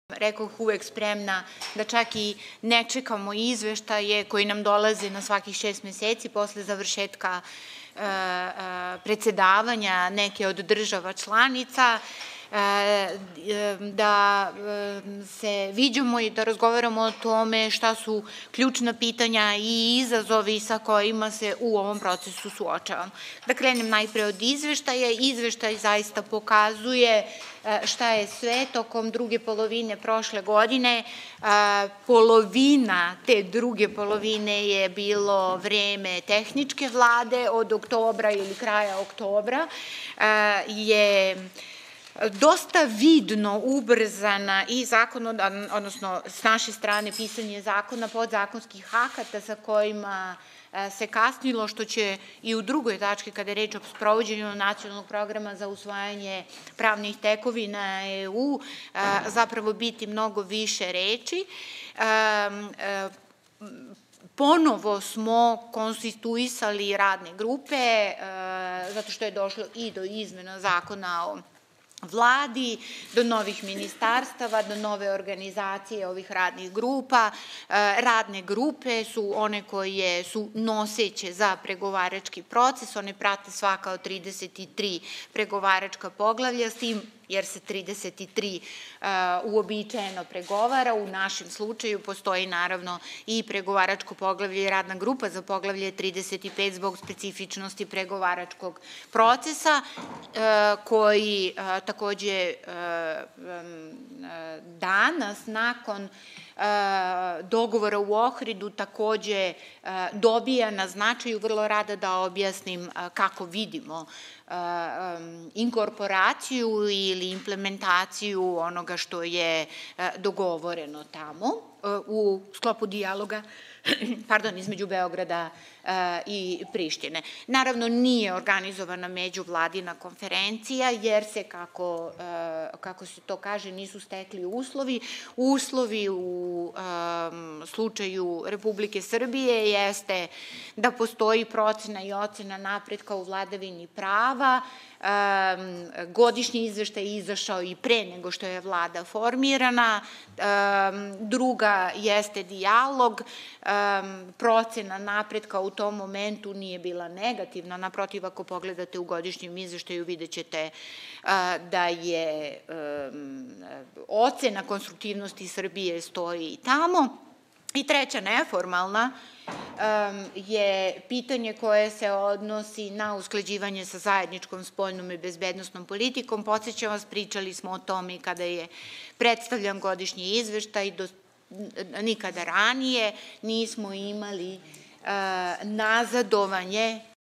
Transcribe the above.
Rekoh, uvek spremna da čak i ne čekamo izveštaje koji nam dolaze na svakih 6 meseci posle završetka predsedavanja neke od država članica, da se viđamo i da razgovaramo o tome šta su ključna pitanja i izazovi sa kojima se u ovom procesu suočavamo. Da krenem najpre od izveštaja. Izveštaj zaista pokazuje šta je sve tokom druge polovine prošle godine. Polovina te druge polovine je bilo vreme tehničke vlade, od oktobra ili kraja oktobra je dosta vidno ubrzana i odnosno s naše strane pisanje zakona, podzakonskih akata sa kojima se kasnilo, što će i u drugoj tački, kada je reč o sprovođenju nacionalnog programa za usvajanje pravnih tekovina EU, zapravo biti mnogo više reči. Ponovo smo konstituisali radne grupe, zato što je došlo i do izmena zakona o Vladi, do novih ministarstava, do nove organizacije ovih radnih grupa. Radne grupe su one koje su noseće za pregovarački proces, one prate svaka od 33 pregovaračka poglavlja, s tim jer se 33 uobičajeno pregovara. U našem slučaju postoji naravno i pregovaračko poglavlje i radna grupa za poglavlje 35 zbog specifičnosti pregovaračkog procesa, koji takođe danas nakon dogovora u Ohridu takođe dobija na značaju. Vrlo rada da objasnim kako vidimo inkorporaciju ili implementaciju onoga što je dogovoreno tamo u sklopu dijaloga između Beograda i Prištine. Naravno, nije organizovana međuvladina konferencija, jer se, kako se to kaže, nisu stekli uslovi. Uslovi u slučaju Republike Srbije jeste da postoji procena i ocena napretka u vladavini prava. Godišnji izveštaj je izašao i pre nego što je vlada formirana. Druga jeste dijalog. Procena napretka u tom momentu nije bila negativna. Naprotiv, ako pogledate u godišnjem izveštaju, vidjet ćete da je ocena konstruktivnosti Srbije stoji i tamo. I treća, neformalna, je pitanje koje se odnosi na usklađivanje sa zajedničkom spoljnom i bezbednosnom politikom. Podsećam vas, pričali smo o tome i kada je predstavljan godišnji izveštaj. Nikada ranije nismo imali nazadovanje